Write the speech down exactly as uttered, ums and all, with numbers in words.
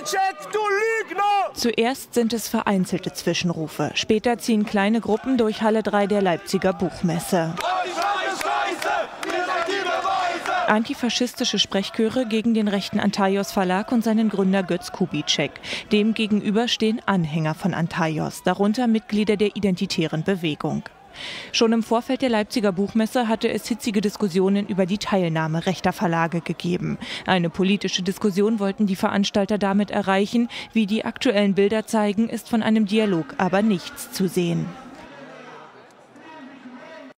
Kubitschek, du Lügner! Zuerst sind es vereinzelte Zwischenrufe. Später ziehen kleine Gruppen durch Halle drei der Leipziger Buchmesse. Antifaschistische Sprechchöre gegen den rechten Antaios Verlag und seinen Gründer Götz Kubitschek. Dem gegenüber stehen Anhänger von Antaios, darunter Mitglieder der Identitären Bewegung. Schon im Vorfeld der Leipziger Buchmesse hatte es hitzige Diskussionen über die Teilnahme rechter Verlage gegeben. Eine politische Diskussion wollten die Veranstalter damit erreichen. Wie die aktuellen Bilder zeigen, ist von einem Dialog aber nichts zu sehen.